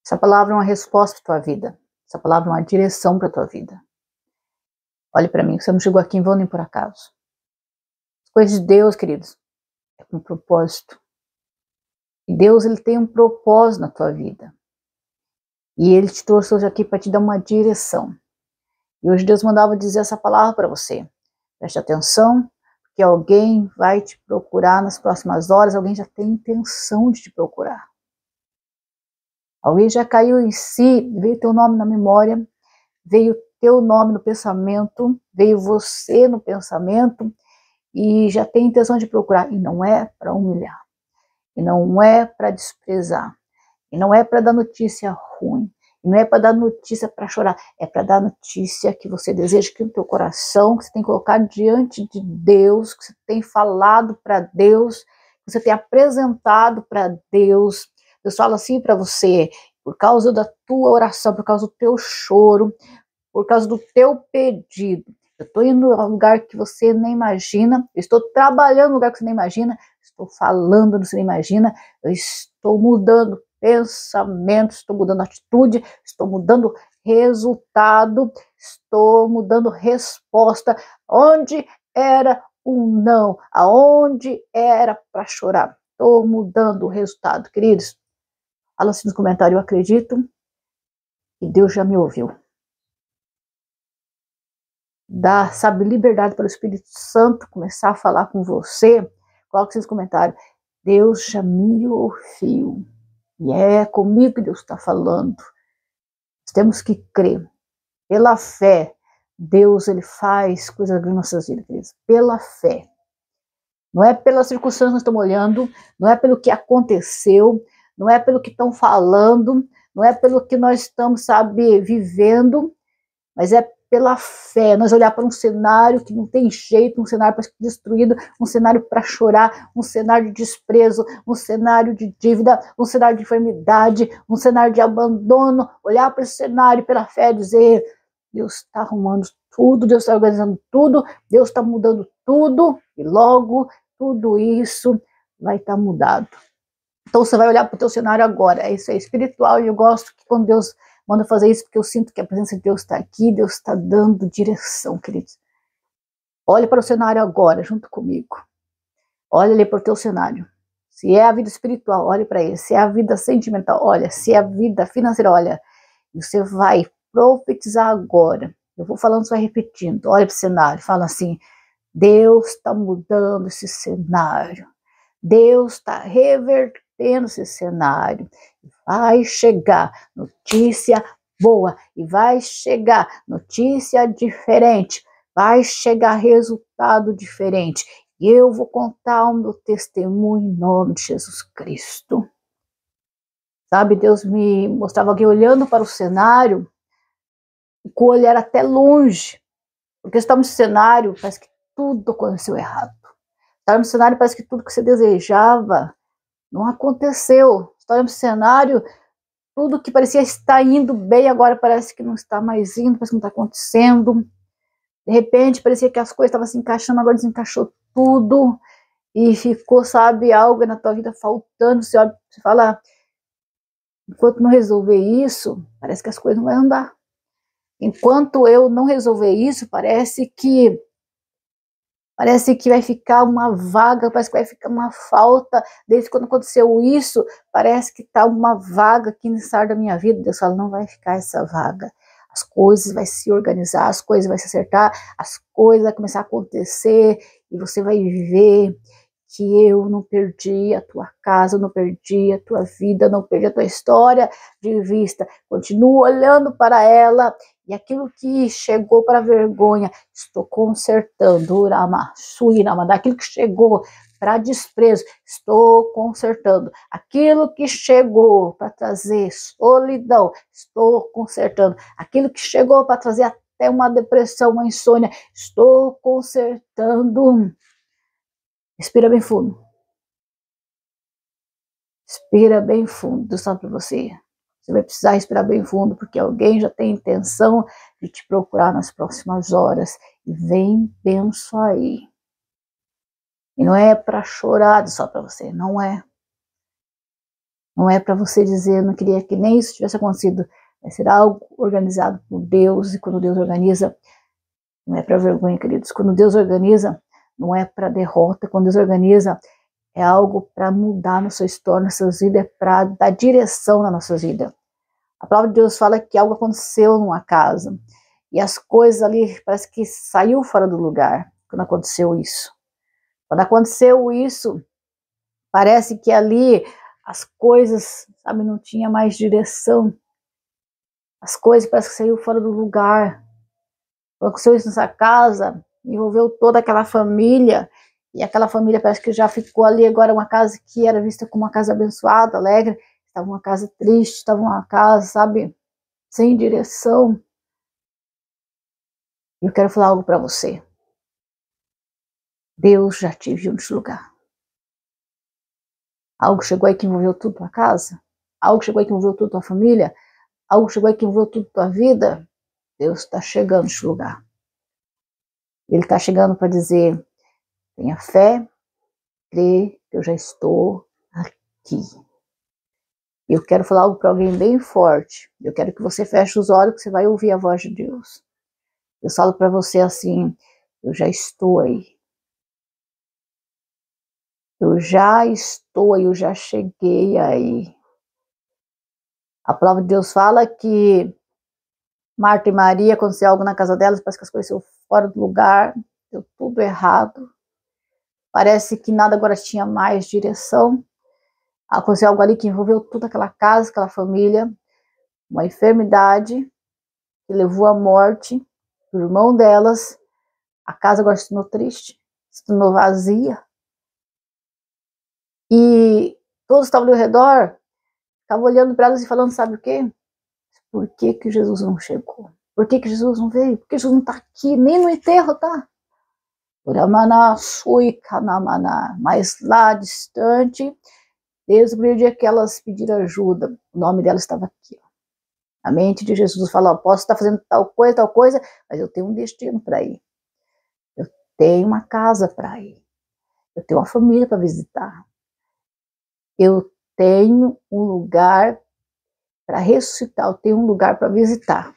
Essa palavra é uma resposta para a tua vida. Essa palavra é uma direção para a tua vida. Olhe para mim, você não chegou aqui em vão nem por acaso. As coisas de Deus, queridos, é com propósito. E Deus, ele tem um propósito na tua vida. E ele te trouxe hoje aqui para te dar uma direção. E hoje Deus mandava dizer essa palavra para você. Preste atenção, porque alguém vai te procurar nas próximas horas, alguém já tem intenção de te procurar. Alguém já caiu em si, veio teu nome na memória, veio teu nome no pensamento, veio você no pensamento e já tem intenção de procurar. E não é para humilhar, e não é para desprezar, e não é para dar notícia ruim, e não é para dar notícia para chorar, é para dar notícia que você deseja, que no teu coração, que você tem colocado diante de Deus, que você tem falado para Deus, que você tem apresentado para Deus. Deus fala assim para você, por causa da tua oração, por causa do teu choro, por causa do teu pedido. Eu estou indo a um lugar que você nem imagina, eu estou trabalhando no lugar que você nem imagina, estou falando no que você nem imagina, eu estou mudando pensamentos, estou mudando atitude, estou mudando resultado, estou mudando resposta. Onde era um não, aonde era para chorar, estou mudando o resultado, queridos. Fala assim nos comentários, eu acredito que Deus já me ouviu. Dá, sabe, liberdade para o Espírito Santo começar a falar com você. Coloque nos comentários, Deus já me ouviu. E é comigo que Deus está falando. Nós temos que crer. Pela fé, Deus, ele faz coisas grandes nas nossas vidas. Pela fé. Não é pelas circunstâncias que nós estamos olhando, não é pelo que aconteceu, não é pelo que estão falando, não é pelo que nós estamos, sabe, vivendo, mas é pela fé. Nós olhar para um cenário que não tem jeito, um cenário para ser destruído, um cenário para chorar, um cenário de desprezo, um cenário de dívida, um cenário de enfermidade, um cenário de abandono, olhar para esse cenário pela fé e dizer, Deus está arrumando tudo, Deus está organizando tudo, Deus está mudando tudo, e logo tudo isso vai estar mudado. Então você vai olhar para o teu cenário agora, isso é espiritual, e eu gosto que quando Deus manda fazer isso, porque eu sinto que a presença de Deus está aqui, Deus está dando direção, queridos. Olha para o cenário agora, junto comigo. Olha ali para o teu cenário. Se é a vida espiritual, olha para ele. Se é a vida sentimental, olha. Se é a vida financeira, olha. E você vai profetizar agora. Eu vou falando, você vai repetindo. Olha para o cenário, fala assim, Deus está mudando esse cenário. Deus está revertendo esse cenário. Vai chegar notícia boa e vai chegar notícia diferente. Vai chegar resultado diferente. E eu vou contar o meu testemunho em nome de Jesus Cristo. Sabe, Deus me mostrava alguém olhando para o cenário e com o olhar até longe. Porque estava no cenário, parece que tudo aconteceu errado. Estava no cenário, parece que tudo que você desejava não aconteceu. Estava no cenário, tudo que parecia estar indo bem, agora parece que não está mais indo, parece que não está acontecendo. De repente, parecia que as coisas estavam se encaixando, agora desencaixou tudo. E ficou, sabe, algo na tua vida faltando. Você olha, você fala, enquanto não resolver isso, parece que as coisas não vão andar. Enquanto eu não resolver isso, parece que vai ficar uma vaga, parece que vai ficar uma falta. Desde quando aconteceu isso, parece que está uma vaga aqui nessa área da minha vida. Deus fala, não vai ficar essa vaga. As coisas vão se organizar, as coisas vão se acertar, as coisas vão começar a acontecer e você vai ver que eu não perdi a tua casa, não perdi a tua vida, não perdi a tua história de vista. Continuo olhando para ela e aquilo que chegou para vergonha, estou consertando. Aquilo que chegou para desprezo, estou consertando. Aquilo que chegou para trazer solidão, estou consertando. Aquilo que chegou para trazer até uma depressão, uma insônia, estou consertando. Respira bem fundo. Respira bem fundo. Deus fala para você. Você vai precisar respirar bem fundo, porque alguém já tem intenção de te procurar nas próximas horas. E vem benção aí. E não é para chorar só para você, não é. Não é para você dizer, não queria que nem isso tivesse acontecido. Vai ser algo organizado por Deus, e quando Deus organiza, não é para vergonha, queridos. Quando Deus organiza, não é para derrota. Quando Deus organiza, é algo para mudar nossa história, nossas vidas, é para dar direção na nossa vida. A palavra de Deus fala que algo aconteceu numa casa, e as coisas ali parece que saiu fora do lugar quando aconteceu isso. Quando aconteceu isso, parece que ali as coisas, sabe, não tinha mais direção. As coisas parece que saiu fora do lugar. Quando aconteceu isso nessa casa, envolveu toda aquela família, e aquela família parece que já ficou ali agora uma casa que era vista como uma casa abençoada, alegre, estava uma casa triste, estava uma casa, sabe, sem direção. E eu quero falar algo para você. Deus já te viu nesse lugar. Algo chegou aí que envolveu tudo tua casa? Algo chegou aí que envolveu tudo tua família? Algo chegou aí que envolveu tudo tua vida? Deus está chegando nesse lugar. Ele está chegando para dizer, tenha fé, crê que eu já estou aqui. Eu quero falar algo para alguém bem forte. Eu quero que você feche os olhos, que você vai ouvir a voz de Deus. Eu falo para você assim, eu já estou aí. Eu já estou aí, eu já cheguei aí. A palavra de Deus fala que Marta e Maria, aconteceu algo na casa delas, parece que as coisas foram fora do lugar, deu tudo errado. Parece que nada agora tinha mais direção. Aconteceu algo ali que envolveu toda aquela casa, aquela família, uma enfermidade que levou à morte do irmão delas. A casa agora se tornou triste, se tornou vazia. E todos estavam ali ao redor, estavam olhando para elas e falando, sabe o quê? Por que que Jesus não chegou? Por que que Jesus não veio? Por que Jesus não está aqui? Nem no enterro, tá? Mas lá distante, desde o primeiro dia que elas pediram ajuda, o nome delas estava aqui. Ó. A mente de Jesus fala, posso estar fazendo tal coisa, mas eu tenho um destino para ir. Eu tenho uma casa para ir. Eu tenho uma família para visitar. Eu tenho um lugar para ressuscitar, eu tenho um lugar para visitar.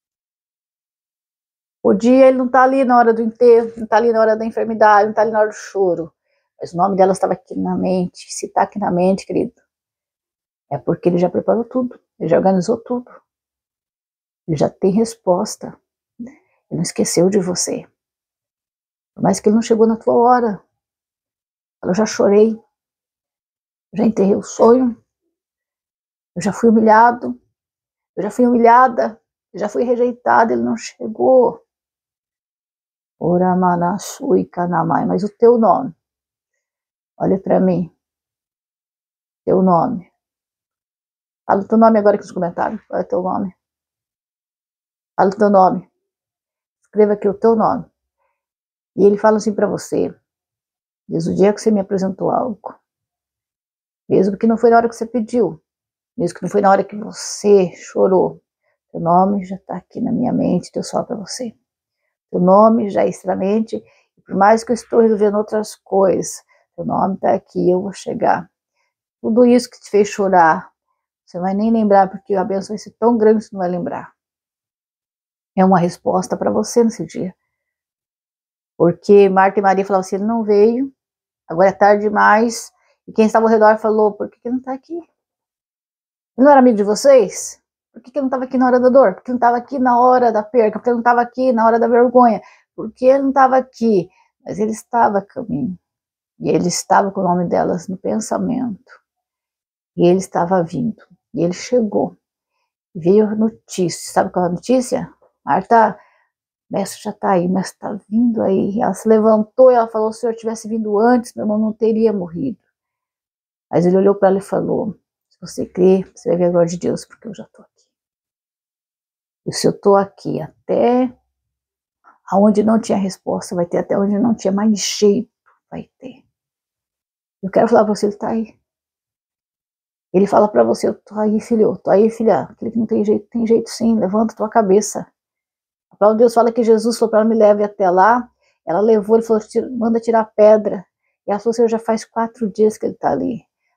O dia ele não está ali na hora do enterro, não está ali na hora da enfermidade, não está ali na hora do choro. Mas o nome dela estava aqui na mente. Se está aqui na mente, querido, é porque ele já preparou tudo, ele já organizou tudo. Ele já tem resposta. Ele não esqueceu de você. Por mais que ele não chegou na tua hora. Eu já chorei, eu já enterrei o sonho, eu já fui humilhado, eu já fui humilhada, eu já fui rejeitada, ele não chegou. Oramanasui Kanamai, mas o teu nome, olha para mim, teu nome. Fala o teu nome agora aqui nos comentários, qual é o teu nome? Fala o teu nome, escreva aqui o teu nome. E ele fala assim para você, desde o dia que você me apresentou algo, mesmo que não foi na hora que você pediu, mesmo que não foi na hora que você chorou, teu nome já está aqui na minha mente, Deus fala para você. Teu nome já está na mente, e por mais que eu estou resolvendo outras coisas, teu nome está aqui, eu vou chegar. Tudo isso que te fez chorar, você não vai nem lembrar, porque a bênção vai ser tão grande que você não vai lembrar. É uma resposta para você nesse dia. Porque Marta e Maria falavam assim, ele não veio, agora é tarde demais, e quem estava ao redor falou, por que ele não está aqui? Ele não era amigo de vocês? Por que ele não estava aqui na hora da dor? Por que ele não estava aqui na hora da perca? Por que ele não estava aqui na hora da vergonha? Por que ele não estava aqui? Mas ele estava a caminho. E ele estava com o nome delas no pensamento. E ele estava vindo. E ele chegou. Veio a notícia. Sabe qual é a notícia? Marta, o mestre já está aí, o mestre está vindo aí. Ela se levantou e ela falou, se eu tivesse vindo antes, meu irmão não teria morrido. Mas ele olhou para ela e falou, se você crê, você vai ver a glória de Deus, porque eu já estou aqui. E se eu estou aqui até aonde não tinha resposta, vai ter, até onde não tinha mais jeito, vai ter. Eu quero falar para você, ele está aí. Ele fala para você, eu tô aí, filho, eu tô aí, filha. Aquele que não tem jeito sim, levanta tua cabeça. A palavra de Deus fala que Jesus falou para ela, me leve até lá. Ela levou, ele falou, manda tirar a pedra. E ela falou assim, já faz 4 dias que ele está ali.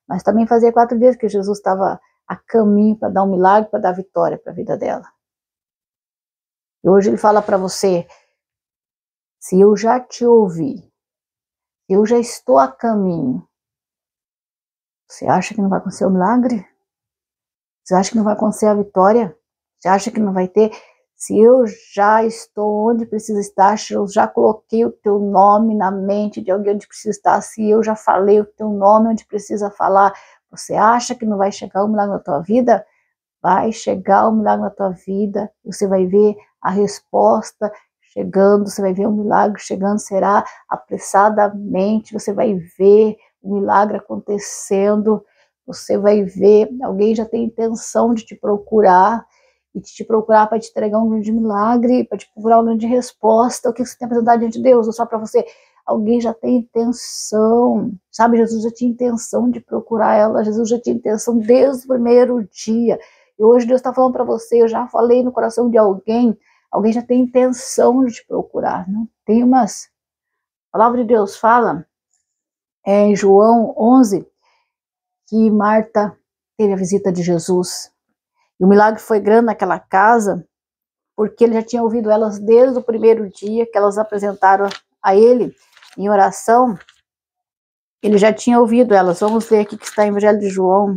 Mas também fazia 4 dias que Jesus estava a caminho para dar um milagre, para dar vitória para a vida dela. E hoje ele fala para você, se eu já te ouvi, se eu já estou a caminho, você acha que não vai acontecer o milagre? Você acha que não vai acontecer a vitória? Você acha que não vai ter? Se eu já estou onde preciso estar, se eu já coloquei o teu nome na mente de alguém onde precisa estar, se eu já falei o teu nome onde precisa falar, você acha que não vai chegar o milagre na tua vida? Vai chegar o milagre na tua vida, você vai ver a resposta chegando, você vai ver o milagre chegando, será apressadamente, você vai ver o milagre acontecendo, você vai ver, alguém já tem intenção de te procurar, e de te procurar para te entregar um grande milagre, para te procurar uma grande resposta, o que você tem apresentado diante de Deus, ou só para você, alguém já tem intenção, sabe, Jesus já tinha intenção de procurar ela, Jesus já tinha intenção desde o primeiro dia, e hoje Deus está falando para você, eu já falei no coração de alguém já tem intenção de te procurar, não tem umas, a palavra de Deus fala, em João 11, que Marta teve a visita de Jesus, e o milagre foi grande naquela casa, porque ele já tinha ouvido elas desde o primeiro dia que elas apresentaram a ele em oração, ele já tinha ouvido elas. Vamos ler aqui que está em Evangelho de João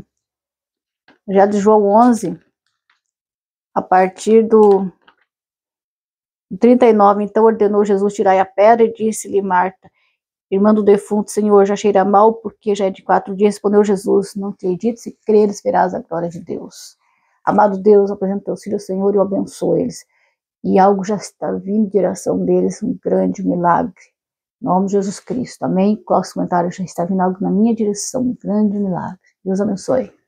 11, a partir do 39, então ordenou Jesus tirar a pedra e disse-lhe Marta, irmã do defunto, Senhor, já cheira mal, porque já é de 4 dias, respondeu Jesus, não te dito, se creres verás a glória de Deus. Amado Deus, apresenta teus filhos, Senhor, e abençoa eles. E algo já está vindo em direção deles, um grande milagre. Em nome de Jesus Cristo, amém? Coloque os comentários, já está vindo algo na minha direção, um grande milagre. Deus abençoe.